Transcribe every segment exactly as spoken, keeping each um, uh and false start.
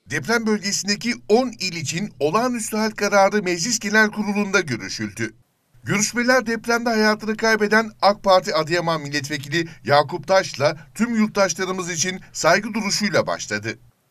Deprem bölgesindeki on il için olağanüstü hal kararı Meclis Genel Kurulu'nda görüşüldü. Görüşmeler depremde hayatını kaybeden AK Parti Adıyaman Milletvekili Yakup Taş'la tüm yurttaşlarımız için saygı duruşuyla başladı.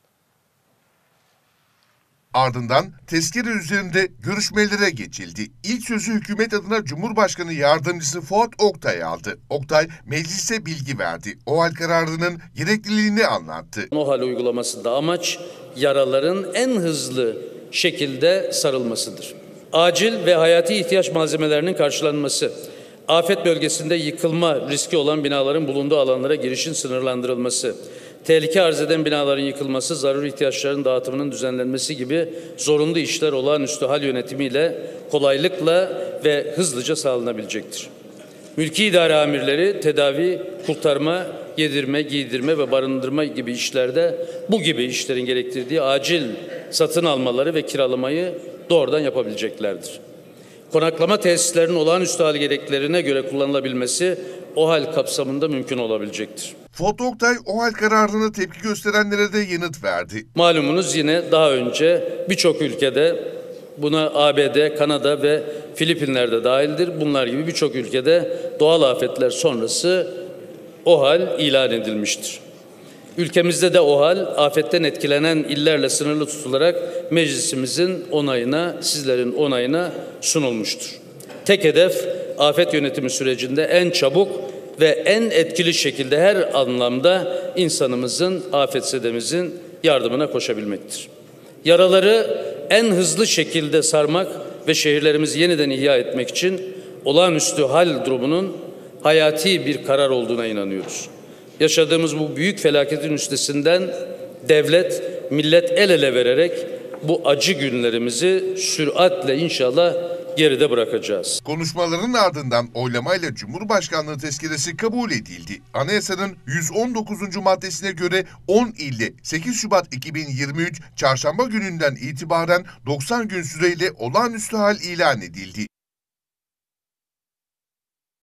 Ardından tezkere üzerinde görüşmelere geçildi. İlk sözü hükümet adına Cumhurbaşkanı Yardımcısı Fuat Oktay aldı. Oktay meclise bilgi verdi. O hal kararının gerekliliğini anlattı. O hal uygulamasında amaç yaraların en hızlı şekilde sarılmasıdır. Acil ve hayati ihtiyaç malzemelerinin karşılanması, afet bölgesinde yıkılma riski olan binaların bulunduğu alanlara girişin sınırlandırılması, tehlike arz eden binaların yıkılması, zaruri ihtiyaçların dağıtımının düzenlenmesi gibi zorunlu işler olağanüstü hal yönetimiyle kolaylıkla ve hızlıca sağlanabilecektir. Mülki idare amirleri tedavi, kurtarma, yedirme, giydirme ve barındırma gibi işlerde bu gibi işlerin gerektirdiği acil satın almaları ve kiralamayı doğrudan yapabileceklerdir. Konaklama tesislerinin olağanüstü hal gereklerine göre kullanılabilmesi o hal kapsamında mümkün olabilecektir. Fuat Oktay o hal kararına tepki gösterenlere de yanıt verdi. Malumunuz yine daha önce birçok ülkede, buna A B D, Kanada ve Filipinler de dahildir. Bunlar gibi birçok ülkede doğal afetler sonrası o hal ilan edilmiştir. Ülkemizde de o hal afetten etkilenen illerle sınırlı tutularak meclisimizin onayına, sizlerin onayına sunulmuştur. Tek hedef afet yönetimi sürecinde en çabuk ve en etkili şekilde her anlamda insanımızın, afetzedemizin yardımına koşabilmektir. Yaraları en hızlı şekilde sarmak ve şehirlerimizi yeniden ihya etmek için olağanüstü hal durumunun hayati bir karar olduğuna inanıyoruz. Yaşadığımız bu büyük felaketin üstesinden devlet, millet el ele vererek bu acı günlerimizi süratle inşallah geride bırakacağız. Konuşmaların ardından oylamayla Cumhurbaşkanlığı tezkeresi kabul edildi. Anayasanın yüz on dokuzuncu maddesine göre on ilde sekiz Şubat iki bin yirmi üç Çarşamba gününden itibaren doksan gün süreyle olağanüstü hal ilan edildi.